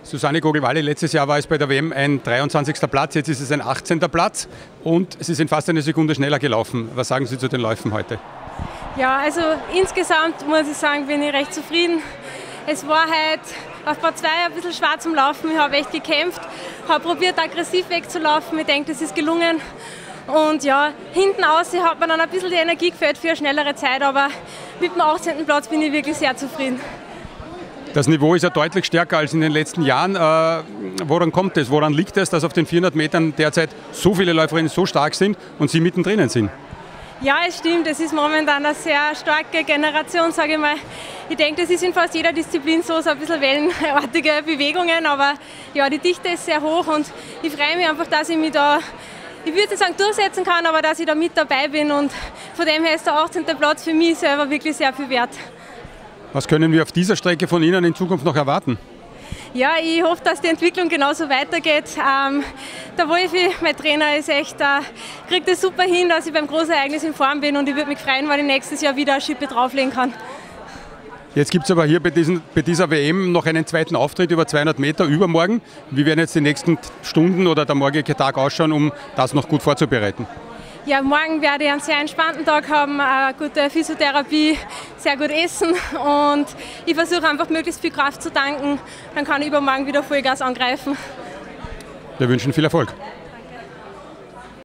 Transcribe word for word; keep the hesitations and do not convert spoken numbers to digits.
Susanne Gogl-Valley, letztes Jahr war es bei der W M ein dreiundzwanzigster Platz, jetzt ist es ein achtzehnter Platz und Sie sind fast eine Sekunde schneller gelaufen. Was sagen Sie zu den Läufen heute? Ja, also insgesamt muss ich sagen, bin ich recht zufrieden. Es war halt auf Part zwei ein bisschen schwer zum Laufen. Ich habe echt gekämpft, habe probiert aggressiv wegzulaufen. Ich denke, das ist gelungen. Und ja, hinten aus hat mir dann ein bisschen die Energie gefällt für eine schnellere Zeit, aber mit dem achtzehnten Platz bin ich wirklich sehr zufrieden. Das Niveau ist ja deutlich stärker als in den letzten Jahren. Äh, woran kommt es? Woran liegt es, dass auf den vierhundert Metern derzeit so viele Läuferinnen so stark sind und Sie mittendrin sind? Ja, es stimmt. Es ist momentan eine sehr starke Generation, sage ich mal. Ich denke, das ist in fast jeder Disziplin so, so ein bisschen wellenartige Bewegungen, aber ja, die Dichte ist sehr hoch und ich freue mich einfach, dass ich mich da, ich würde nicht sagen durchsetzen kann, aber dass ich da mit dabei bin und von dem her ist der achtzehnte Platz für mich selber wirklich sehr viel wert. Was können wir auf dieser Strecke von Ihnen in Zukunft noch erwarten? Ja, ich hoffe, dass die Entwicklung genauso weitergeht. Ähm, der Wolfi, mein Trainer, ist echt, äh, kriegt es super hin, dass ich beim Großereignis in Form bin und ich würde mich freuen, wenn ich nächstes Jahr wieder eine Schippe drauflegen kann. Jetzt gibt es aber hier bei, diesen, bei dieser W M noch einen zweiten Auftritt über zweihundert Meter übermorgen. Wie werden jetzt die nächsten Stunden oder der morgige Tag ausschauen, um das noch gut vorzubereiten? Ja, morgen werde ich einen sehr entspannten Tag haben, eine gute Physiotherapie, sehr gut essen und ich versuche einfach möglichst viel Kraft zu tanken. Dann kann ich übermorgen wieder Vollgas angreifen. Wir wünschen viel Erfolg.